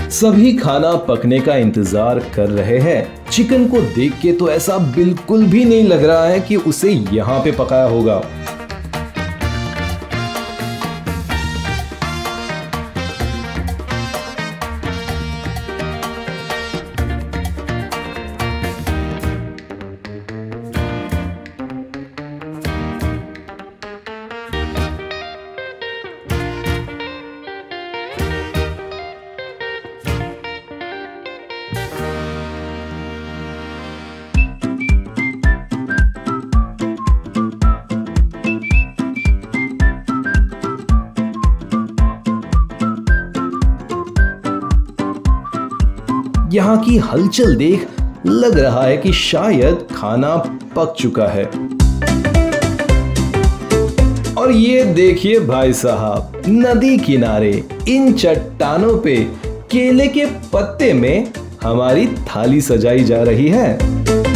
सभी खाना पकने का इंतजार कर रहे हैं। चिकन को देख के तो ऐसा बिल्कुल भी नहीं लग रहा है कि उसे यहाँ पे पकाया होगा। यहाँ की हलचल देख लग रहा है कि शायद खाना पक चुका है। और ये देखिए भाई साहब, नदी किनारे इन चट्टानों पे केले के पत्ते में हमारी थाली सजाई जा रही है।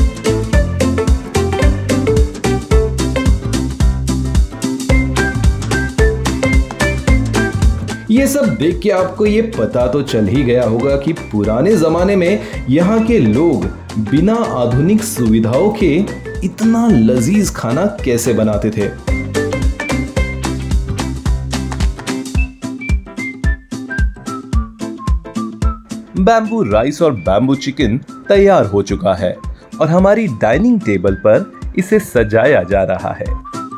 ये सब देख के आपको ये पता तो चल ही गया होगा कि पुराने जमाने में यहाँ के लोग बिना आधुनिक सुविधाओं के इतना लजीज खाना कैसे बनाते थे। बैम्बू राइस और बैम्बू चिकन तैयार हो चुका है और हमारी डाइनिंग टेबल पर इसे सजाया जा रहा है।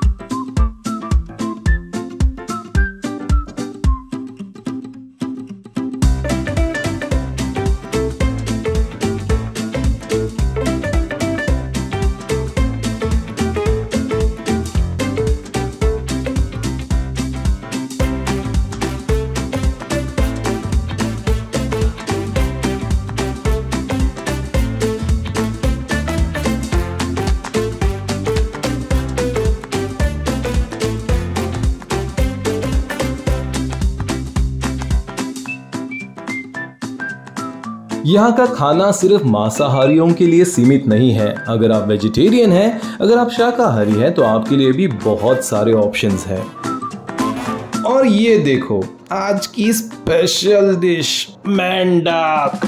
यहाँ का खाना सिर्फ मांसाहारियों के लिए सीमित नहीं है। अगर आप वेजिटेरियन हैं, अगर आप शाकाहारी हैं, तो आपके लिए भी बहुत सारे ऑप्शंस हैं। और ये देखो, आज की स्पेशल डिश मेंढक।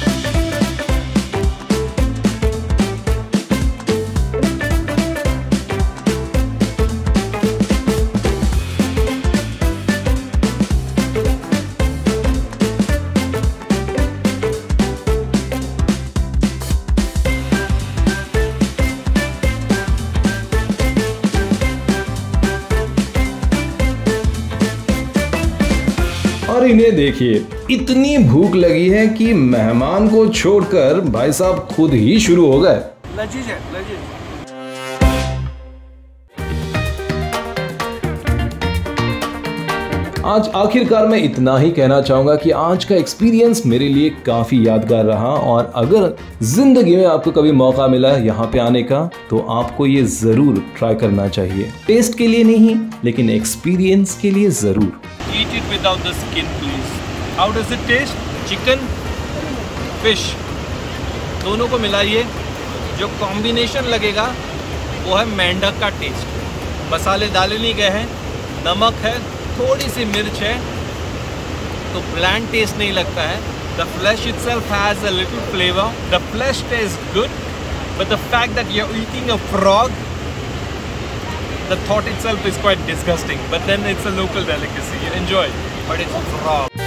और इन्हें देखिए, इतनी भूख लगी है कि मेहमान को छोड़कर भाई साहब खुद ही शुरू हो गए। लजीज है, लजीज। आज आखिरकार मैं इतना ही कहना चाहूंगा कि आज का एक्सपीरियंस मेरे लिए काफी यादगार रहा। और अगर जिंदगी में आपको कभी मौका मिला यहाँ पे आने का, तो आपको ये जरूर ट्राई करना चाहिए। टेस्ट के लिए नहीं, लेकिन एक्सपीरियंस के लिए जरूर। Eat it without the skin, please. How does it taste? Chicken, fish, दोनों को मिलाइए, जो कॉम्बिनेशन लगेगा वो है मेंढक का टेस्ट। मसाले डाले नहीं गए हैं, नमक है, थोड़ी सी मिर्च है, तो ब्लैंड टेस्ट नहीं लगता है। The flesh itself has a little flavor. The flesh tastes good, but the fact that you're eating a frog, the thought itself is quite disgusting. But then it's a local delicacy. You enjoy, but it's a frog.